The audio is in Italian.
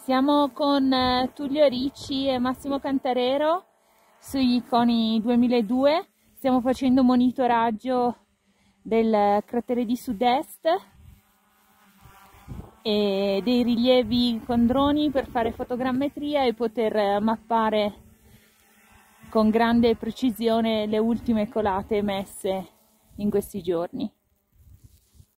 Siamo con Tullio Ricci e Massimo Cantarero sui CONI 2002. Stiamo facendo un monitoraggio del cratere di sud-est e dei rilievi con droni per fare fotogrammetria e poter mappare con grande precisione le ultime colate emesse in questi giorni.